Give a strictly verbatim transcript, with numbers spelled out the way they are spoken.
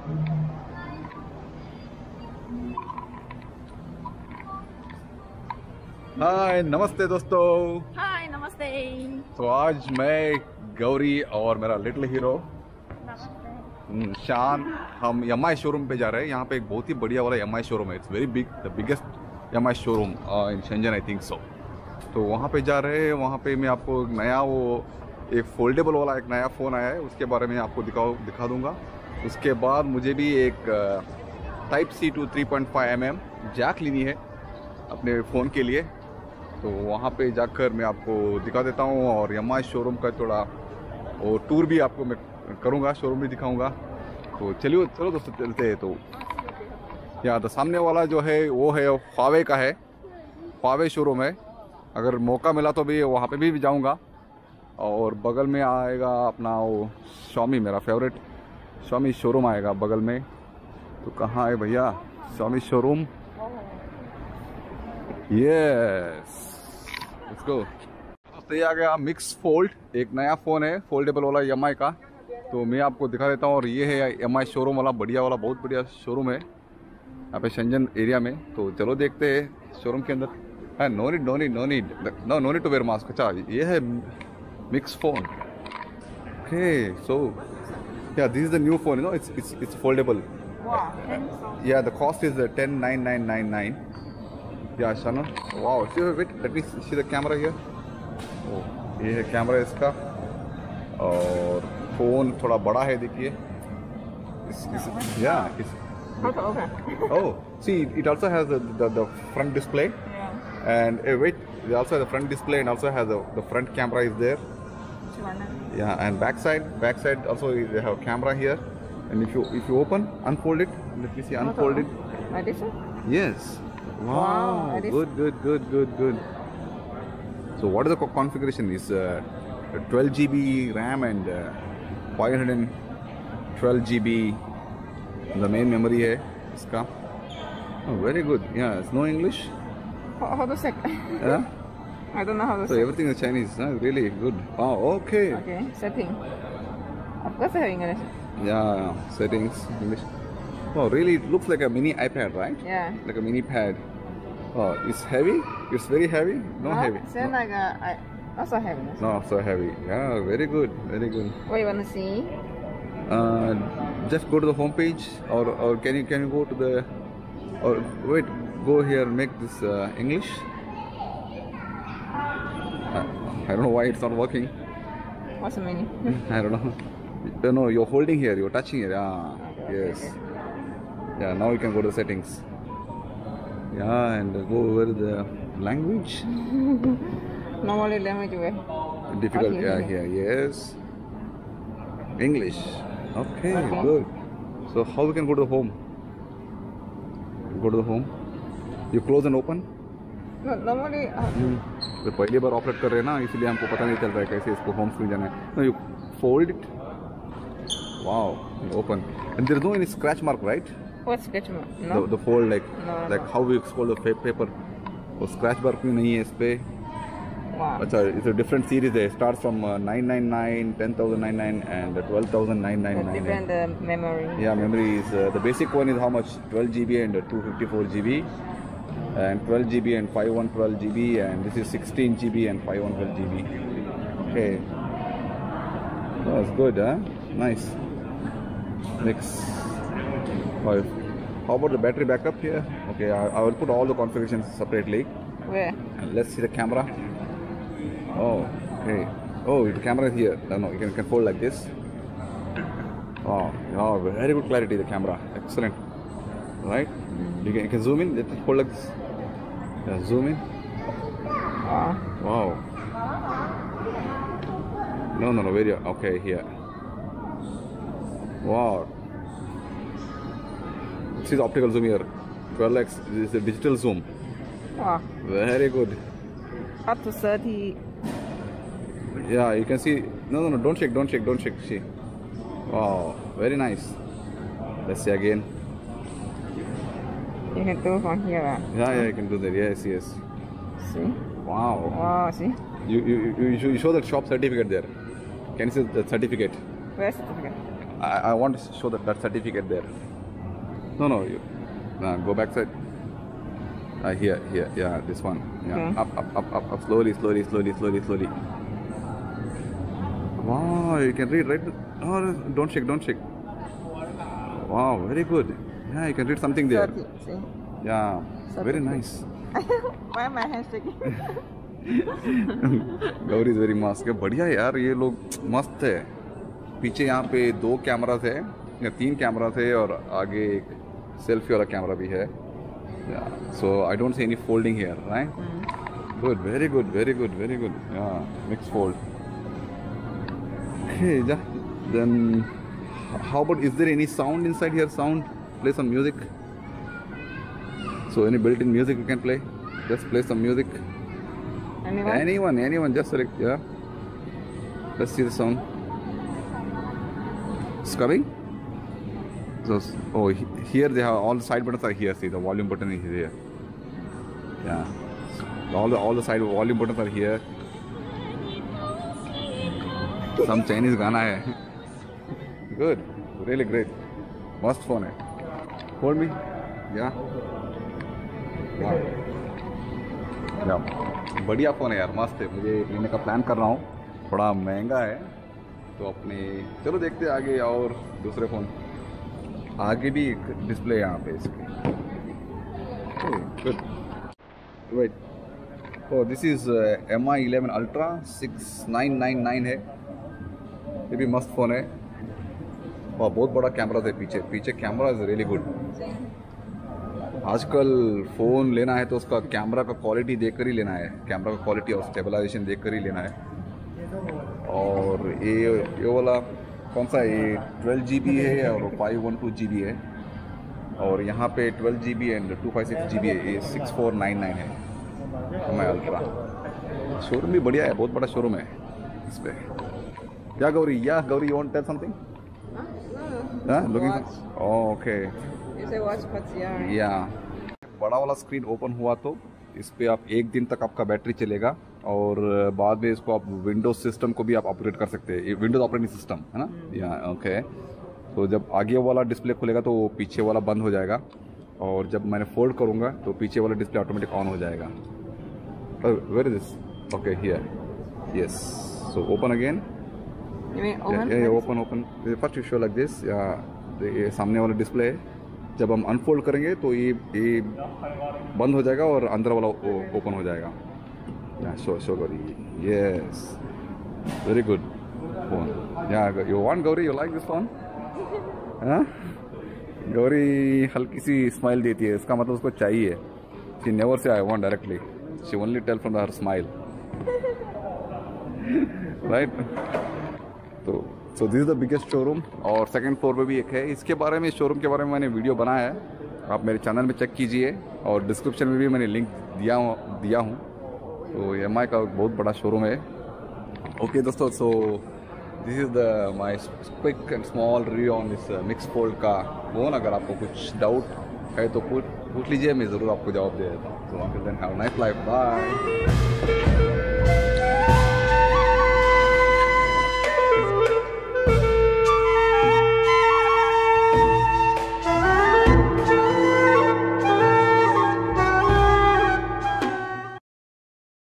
हाय नमस्ते दोस्तों। हाय नमस्ते। तो आज मैं गौरी और मेरा लिटिल हीरो शान हम एम आई शोरूम पे जा रहे हैं। यहाँ पे एक बहुत ही बढ़िया वाला एम आई शोरूम है। It's very big, the biggest M I showroom in Shenzhen I think so. तो वहाँ पे जा रहे हैं। वहाँ पे मैं आपको नया वो एक फोल्डेबल वाला एक नया फ़ोन आया है, उसके बारे में आपको दिखाओ दिखा दूँगा। उसके बाद मुझे भी एक type C two three point five M M jack लेनी है अपने फ़ोन के लिए। तो वहाँ पे जाकर मैं आपको दिखा देता हूँ और एम आई शोरूम का थोड़ा वो टूर भी आपको मैं करूँगा, शोरूम भी दिखाऊँगा। तो चलिए चलो दोस्तों चलते हैं। तो यहाँ तो सामने वाला जो है वो है ह्वावे का है, ह्वावे शोरूम है। अगर मौका मिला तो भी वहाँ पे भी, भी जाऊँगा। और बगल में आएगा अपना वो Xiaomi, मेरा फेवरेट Xiaomi शोरूम आएगा बगल में। तो कहाँ है भैया Xiaomi showroom? Yes, let's go. तो ये आ गया मिक्स फोल्ड, एक नया फ़ोन है फोल्डेबल वाला एम आई का। तो मैं आपको दिखा देता हूँ। और ये है एम आई शोरूम वाला, बढ़िया वाला, बहुत बढ़िया शोरूम है यहाँ पे शेंजन एरिया में। तो चलो देखते हैं शोरूम के अंदर। है no need no need no need no no need to wear mask. अच्छा ये है mix phone. Okay so ya this is the new phone, you know, it's it's it's foldable. Ya the cost is ten nine nine nine nine. Ya Shanu, wow, wait let me see the camera here. Oh ये है camera इसका। और phone थोड़ा बड़ा है, देखिए। Ya oh see it also has the front display and wait they also have the front display and also has the, the front camera is there. Yeah, and back side back side also they have camera here. And if you if you open, unfold it, let me see, unfold it. Like this one? Yes. Wow, wow, good good good good good. So what is the configuration? Is uh, twelve G B RAM and uh, five hundred twelve G B the main memory है इसका. Oh, very good. Yeah, it's no English. How, how to check? Yeah? I don't know how to So check. everything is Chinese, huh? Really good. Oh, okay. Okay, setting. Of course I have English. Yeah, settings, English. Oh, really? It looks like a mini iPad, right? Yeah. Like a mini pad. Oh, it's heavy? It's very heavy? No, No, heavy. Same No. like a, I also have this. No, so heavy. Yeah, very good, very good. What you want to see? Uh, just go to the home page, or or can you can you go to the, or wait, go here, make this uh, English. Uh, I don't know why it's not working. What's the meaning? I don't know. You know, you're holding here, you're touching it. Ah, Okay, yes. okay. Yeah, now you can go to the settings. Yeah, and go over the language. Normally language way. Difficult. Okay, Yeah, okay. here. Yes. English. Okay, Okay. good. So how we can go to the home? Go to the home. You close and open. No, normally. Uh, तो पहली बार operate कर रहे हैं ना, इसलिए हमको पता नहीं चल रहा है कैसे इसको होम स्क्रीन जाना है। No, you fold it. Wow, you open. And there is no any scratch mark, right? what sketch mark? No. The, the fold like No, no. like how we fold the fa- paper. वो scratch mark भी नहीं है इस पे। Wow. अच्छा, it's a different series है. Starts from uh, nine nine nine, ten thousand ninety-nine, and twelve thousand nine The hundred ninety-nine. different uh, memory. Yeah, memory is uh, the basic one is how much? twelve G B and uh, two fifty-four G B, and twelve G B and five one twelve G B, and this is sixteen G B and five one twelve G B. Okay, that's good, huh? Nice. Next, five. How about the battery backup here? Okay, I, I will put all the configurations separately. Where? And let's see the camera. Oh, okay. Oh, the camera is here. No, no, you can, can fold like this. Oh, oh, very good clarity, the camera. Excellent. Right? You can, you can zoom in. Let it hold like this. Yeah, zoom in. Wow. Wow. No, no, no. Very okay here. Wow. This is optical zoom here. twelve x. This is a digital zoom. Wow. Very good. Up to thirty. Yeah, you can see. No, no, no. Don't shake. Don't shake. Don't shake. See. Wow. Very nice. Let's see again. You can do from here. Right? Yeah, yeah. You can do that. Yes, yes. See? Wow. Wow. See? You you you, you show- you show that shop certificate there. Can you see the certificate? Where's the certificate? I, I want to show that, that certificate there. No, no, you uh, go back side. Uh, here, here, yeah, this one. Yeah, Okay. up, up, up, up, up, slowly, slowly, slowly, slowly, slowly. Wow, you can read, right? Oh, don't shake, don't shake. Wow, very good. Yeah, you can read something there. thirty. See? Yeah, very nice. Why am my hand shaking? Gauri is very मस्त। बढ़िया है यार, ये लोग मस्त है। पीछे यहाँ पे दो कैमरास है या तीन कैमरास है और आगे एक सेल्फी वाला कैमरा भी है। So I don't see any folding here, right? Good, very good, very good, very good. Ya mix fold. Okay, ya then how about, is there any sound inside here? Sound, play some music. So any built in music you can play? Just play some music. Anyone? Anyone, anyone, just select, yeah. Let's see the sound. It's coming. So, oh, he- here they have all the side buttons are here. See, the volume button is here. Yeah, all the all the side volume buttons are here. Some Chinese गाना है. Good, really great. Must phone है. Hold me. Yeah. Yeah. Yeah. बढ़िया phone है यार, मस्त है। मुझे लेने का प्लान कर रहा हूँ, थोड़ा महंगा है तो अपने चलो देखते हैं आगे और दूसरे फ़ोन। आगे भी एक डिस्प्ले है यहाँ पे इसके। Good, wait, oh this is M I eleven ultra six nine nine nine है। ये भी मस्त फ़ोन है और बहुत बड़ा कैमरा है पीछे। पीछे कैमरा इज़ रियली गुड। आजकल फ़ोन लेना है तो उसका कैमरा का क्वालिटी देखकर ही लेना है, कैमरा का क्वालिटी और स्टेबलाइजेशन देखकर ही लेना है। और ये ये वाला कौन सा है? ये ट्वेल्व जी बी है और five one two G B है, और यहाँ पे twelve G B and two five six G B है। ये सिक्स फोर नाइन नाइन है एम आई अल्ट्रा। शोरूम भी बढ़िया है, बहुत बड़ा शोरूम है इस पर। क्या Gauri, ya Gauri you want tell something? हाँ, looking, okay. You say watch what's yeah. या बड़ा वाला स्क्रीन ओपन हुआ तो इस पे आप एक दिन तक आपका बैटरी चलेगा, और बाद में इसको आप विंडोज सिस्टम को भी आप अपग्रेड कर सकते हैं, विंडोज ऑपरेटिंग सिस्टम है ना। या ओके, तो जब आगे वाला डिस्प्ले खुलेगा तो पीछे वाला बंद हो जाएगा, और जब मैंने फोल्ड करूँगा तो पीछे वाला डिस्प्ले ऑटोमेटिक ऑन हो जाएगा। Where is this? Okay, here, yes. So open again. You mean open? Open open first you show like this. Ya ये सामने वाला डिस्प्ले है, जब हम अनफोल्ड करेंगे तो ये ये बंद हो जाएगा और अंदर वाला ओपन हो जाएगा। Ya show show Gauri, yes, very good phone. Ya you want Gauri, you like this phone? हाँ, गौरी हल्की सी स्माइल देती है, इसका मतलब उसको चाहिए। She never say I want directly, she only tell from her smile, right? तो so this is the biggest showroom, और सेकंड फ्लोर पे भी एक है। इसके बारे में, शोरूम के बारे में मैंने वीडियो बनाया है, आप मेरे चैनल में चेक कीजिए, और डिस्क्रिप्शन में भी मैंने लिंक दिया हूँ दिया हूँ तो एम आई का बहुत बड़ा शोरूम है। ओके दोस्तों, so this is the my quick and small review on this mix fold का फ़ोन। अगर आपको कुछ डाउट है तो पूछ पूछ लीजिए, मैं ज़रूर आपको जवाब दे देता हूँ। So until then have a nice life, bye.